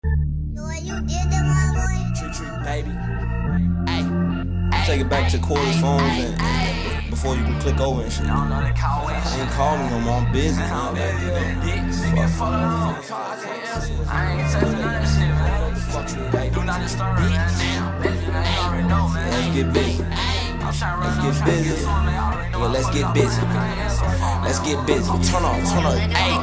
You did that, my boy. Trigg, baby. Ay, take it back to cordless phones and before you can click over and shit. I ain't calling me no more, I'm busy. I ain't touching none of that shit, man. Do not disturb, man. Let's get busy. Let's get busy. Yeah, let's get busy. Let's get busy. Turn on. Ay.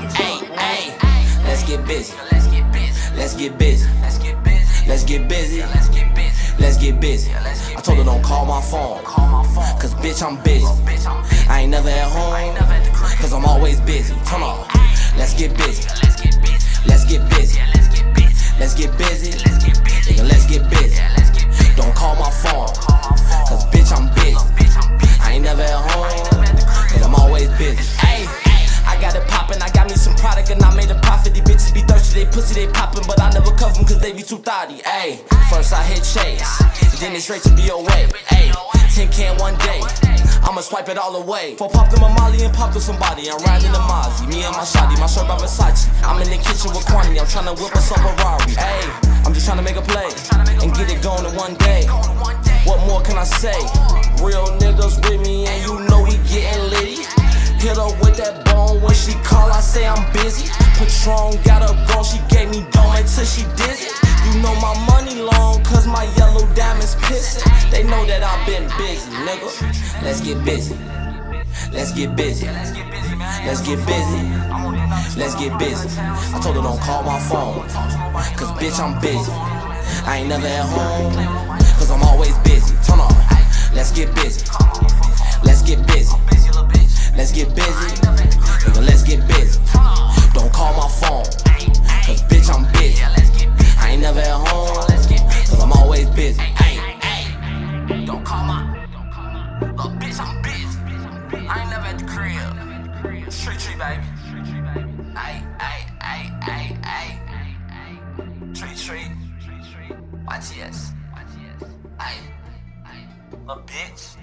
Let's get busy. Let's get busy. Let's get busy. Let's get busy. I told her don't call my phone, cause bitch I'm busy. I ain't never at home, cause I'm always busy. Turn on. Let's get busy. Let's get busy. Let's get busy. Nigga, let's get busy. Don't call my phone, cause bitch I'm busy. I ain't never at home, and I'm always busy. Ay, I got it poppin', I got me some product and I made a profit. These bitches be thirsty, they pussy, they poppin', but I never cuff them cause they be too thotty. Ay, first I hit chase, then it's straight to BOA. Ay, 10 can one day, I'ma swipe it all away. For popped in my Molly and popped with somebody, I'm riding the Mozzie. Me and my shotty, my shirt by Versace. I'm in the kitchen with Kwani, I'm tryna whip us some Ferrari. Ay, I'm just tryna make a play and get it going in one day. What more can I say? Real niggas with me and you know we getting litty. Hit her with that bone when she call, I say I'm busy. Patron got her gone, she gave me dome until she dizzy. You know my money long, cause my yellow diamonds pissin'. They know that I've been busy, nigga. Let's get busy. Let's get busy. Let's get busy. Let's get busy. I told her don't call my phone, cause bitch I'm busy. I ain't never at home, cause I'm always busy. Turn on. Let's get busy. Let's get busy. Let's get busy. Nigga, let's get busy. Don't call my phone, cause bitch I'm busy. I ain't never at home, cause I'm always busy. Ay. Don't call my little bitch, I'm busy. I ain't never at the crib. Trigg, baby. Ay. Trigg. Yts. Ay. Little bitch.